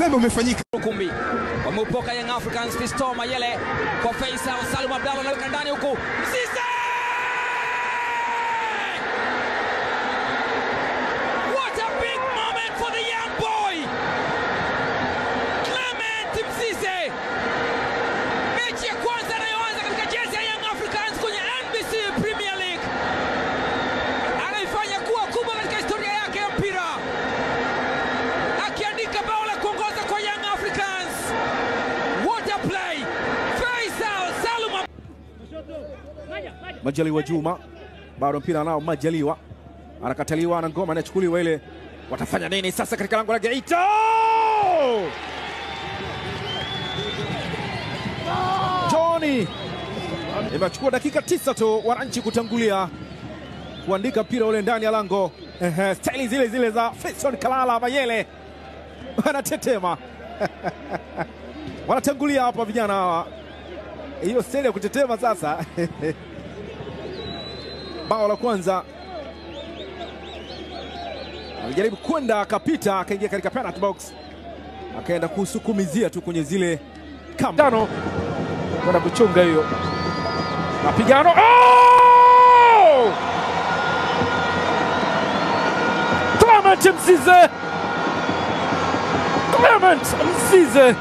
Mambo umefanyika. Ukumbi wameupoka Young Africans. Fiston Mayele kwa Faisal Salum Abdalla anaweka ndani huku Mzize. What a big moment for the young boy Clement Mzize. Mechi ya kwanza anayoanza katika jezi ya Young Africans kwenye NBC Premier League. Anaifanya kuwa kubwa katika historia yake ya mpira, akiandika bao la kuongoza kwa Young Africans. What a play! Faisal Salum Majaliwa Juma, bado mpira nao Majaliwa anakataliwa na ngoma anachukuliwa ile. Watafanya nini sasa katika lango la Geita? Johnny imechukua dakika 9 tu wananchi kutangulia kuandika mpira ule ndani ya lango. Staili zile zile za Fiston Kalala Mayele wanatetema. Wanatangulia hapa vijana hawa. Hiyo staili ya kutetema sasa. Bao la kwanza alijaribu kwenda akapita akaingia katika penalty box, akaenda kusukumizia tu kwenye zile kamba tano kwenda kuchunga hiyo mapigano. Oh! Clement Mzize, Clement Mzize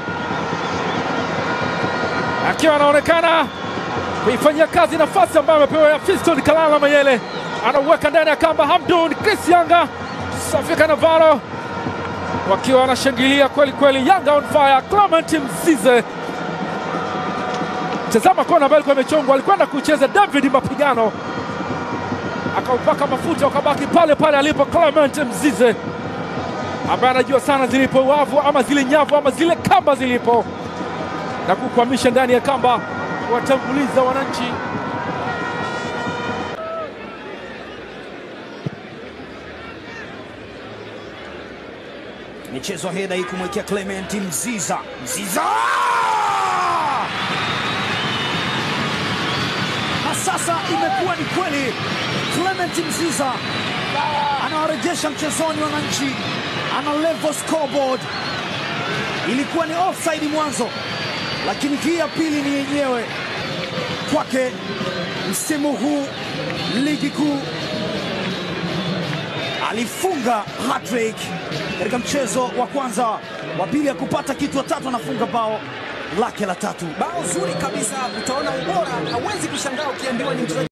akiwa anaonekana kuifanyia kazi nafasi ambayo amepewa ya Fiston Kalala Mayele. Anaweka ndani ya kamba Hamdun Chris Yanga, Safika Navarro wakiwa wanashangilia kweli kweli. Yanga on fire. Clement Mzize, tazama kona ambayo ilikuwa imechongwa, alikwenda kucheza David mapigano akaupaka mafuta ukabaki pale pale alipo. Clement Mzize ambaye anajua sana zilipo wavu ama zile nyavu ama zile kamba zilipo na kukwamisha ndani ya kamba, watanguliza wananchi. Michezo heda hii kumwekea Clement Mzize. Na sasa imekuwa ni kweli, Clement Mzize anawarejesha mchezoni wananchi, ana level scoreboard. Ilikuwa ni offside mwanzo, lakini hii ya pili ni yenyewe kwake msimu huu ligi kuu. Alifunga hat-trick katika mchezo wa kwanza, wa pili ya kupata kitu, wa tatu anafunga bao lake la tatu. Bao zuri kabisa, utaona ubora, hauwezi kushangaa ukiambiwa ni mchezaji